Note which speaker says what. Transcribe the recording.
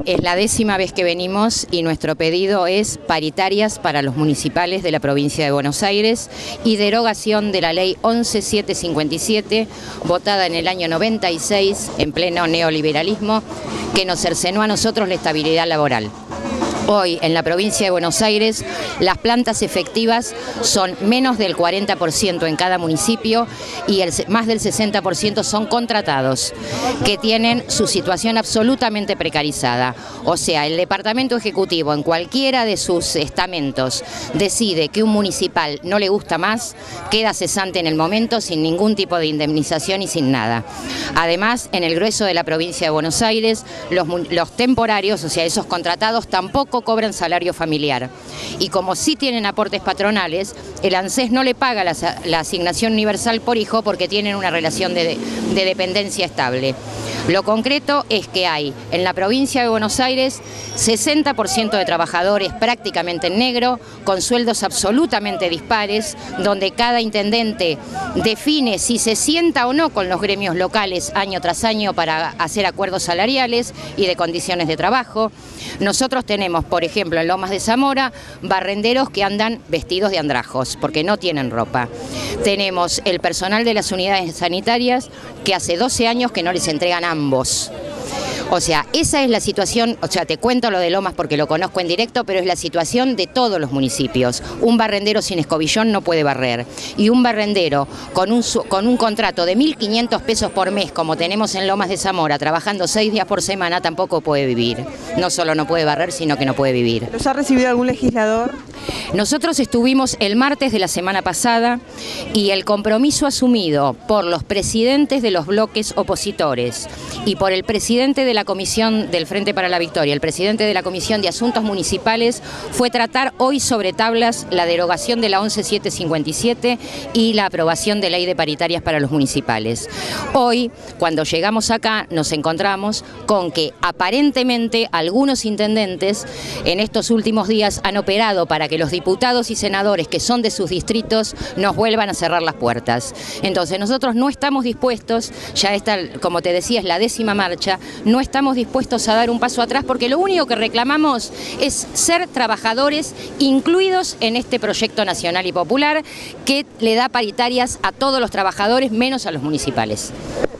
Speaker 1: Es la 10ª vez que venimos y nuestro pedido es paritarias para los municipales de la provincia de Buenos Aires y derogación de la ley 11757, votada en el año 96 en pleno neoliberalismo, que nos cercenó a nosotros la estabilidad laboral. Hoy, en la provincia de Buenos Aires, las plantas efectivas son menos del 40% en cada municipio y más del 60% son contratados, que tienen su situación absolutamente precarizada. O sea, el Departamento Ejecutivo, en cualquiera de sus estamentos, decide que un municipal no le gusta más, queda cesante en el momento, sin ningún tipo de indemnización y sin nada. Además, en el grueso de la provincia de Buenos Aires, los temporarios, o sea, esos contratados, tampoco cobran salario familiar. Y como sí tienen aportes patronales, el ANSES no le paga la asignación universal por hijo porque tienen una relación de dependencia estable. Lo concreto es que hay en la provincia de Buenos Aires 60% de trabajadores prácticamente en negro, con sueldos absolutamente dispares, donde cada intendente define si se sienta o no con los gremios locales año tras año para hacer acuerdos salariales y de condiciones de trabajo. Nosotros tenemos, por ejemplo, en Lomas de Zamora, barrenderos que andan vestidos de andrajos porque no tienen ropa. Tenemos el personal de las unidades sanitarias que hace 12 años que no les entregan ambos. O sea, esa es la situación, o sea, te cuento lo de Lomas porque lo conozco en directo, pero es la situación de todos los municipios. Un barrendero sin escobillón no puede barrer. Y un barrendero con un contrato de 1.500 pesos por mes, como tenemos en Lomas de Zamora, trabajando 6 días por semana, tampoco puede vivir. No solo no puede barrer, sino que no puede vivir.
Speaker 2: ¿Los ha recibido algún legislador?
Speaker 1: Nosotros estuvimos el martes de la semana pasada y el compromiso asumido por los presidentes de los bloques opositores y por el presidente de la Comisión del Frente para la Victoria, el presidente de la Comisión de Asuntos Municipales, fue tratar hoy sobre tablas la derogación de la 11757 y la aprobación de ley de paritarias para los municipales. Hoy, cuando llegamos acá, nos encontramos con que aparentemente algunos intendentes en estos últimos días han operado para que los diputados y senadores que son de sus distritos nos vuelvan a cerrar las puertas. Entonces nosotros no estamos dispuestos, ya esta, como te decía, es la 10ª marcha, no estamos dispuestos a dar un paso atrás porque lo único que reclamamos es ser trabajadores incluidos en este proyecto nacional y popular que le da paritarias a todos los trabajadores menos a los municipales.